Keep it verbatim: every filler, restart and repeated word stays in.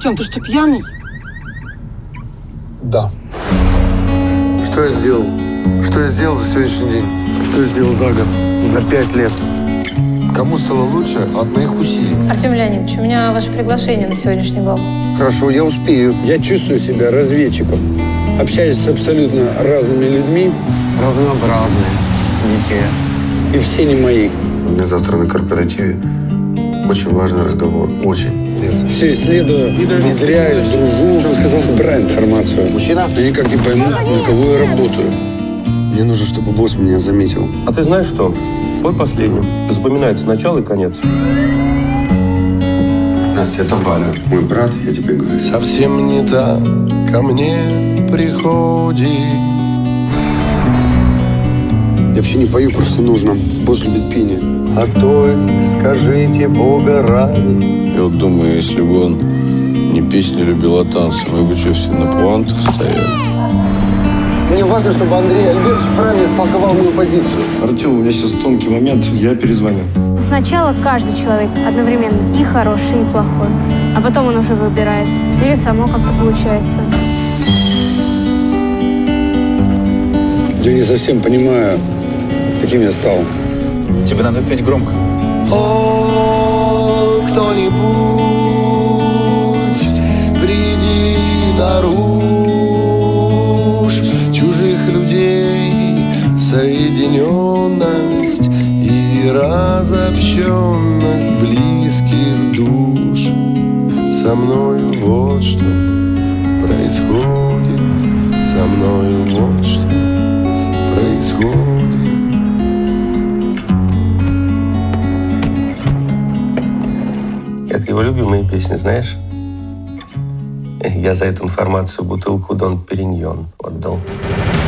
Артем, ты что, пьяный? Да. Что я сделал? Что я сделал за сегодняшний день? Что я сделал за год? За пять лет? Кому стало лучше от моих усилий? Артем Леонидович, у меня ваше приглашение на сегодняшний бал. Хорошо, я успею. Я чувствую себя разведчиком. Общаюсь с абсолютно разными людьми. Разнообразные детей. И все не мои. У меня завтра на корпоративе очень важный разговор. Очень. Все исследую, внедряюсь, дружу. Что он сказал? Собираю информацию. Мужчина? Я никак не пойму, на кого я работаю. Мне нужно, чтобы босс меня заметил. А ты знаешь что? Бой последним. Запоминается начало и конец. Настя, это Валя. Мой брат, я тебе говорю. Совсем не так ко мне приходит. Я вообще не пою, просто нужно. Босс любит пение. А той скажите Бога ради. Я вот думаю, если бы он не песни любил, а танцы, мы бы что, все на пуантах стояли? Мне важно, чтобы Андрей Альбертович правильно истолковал мою позицию. Артем, у меня сейчас тонкий момент, я перезвоню. Сначала каждый человек одновременно и хороший, и плохой. А потом он уже выбирает. Или само как-то получается. Я не совсем понимаю, каким я стал. Тебе надо петь громко. О, кто-нибудь, приди наружь чужих людей, соединенность и разобщенность близких душ. Со мною вот что происходит, со мною вот что происходит. Это его любимые песни, знаешь? Я за эту информацию бутылку Дон Периньон отдал.